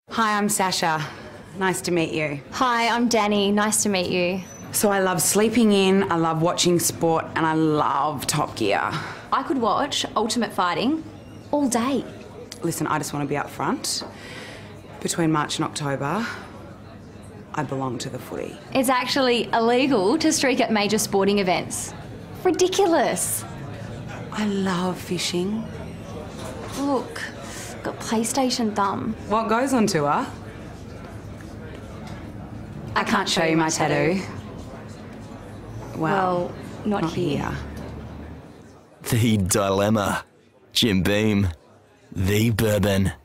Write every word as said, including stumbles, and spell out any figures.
Hi, I'm Sasha. Nice to meet you. Hi, I'm Danny. Nice to meet you. So I love sleeping in, I love watching sport, and I love Top Gear. I could watch Ultimate Fighting all day. Listen, I just want to be up front. Between March and October, I belong to the footy. It's actually illegal to streak at major sporting events. Ridiculous. I love fishing. Look, got PlayStation thumb. What goes on tour? I can't show you my tattoo. Well, Well, not, not here. here. The Dilemma. Jim Beam. The Bourbon.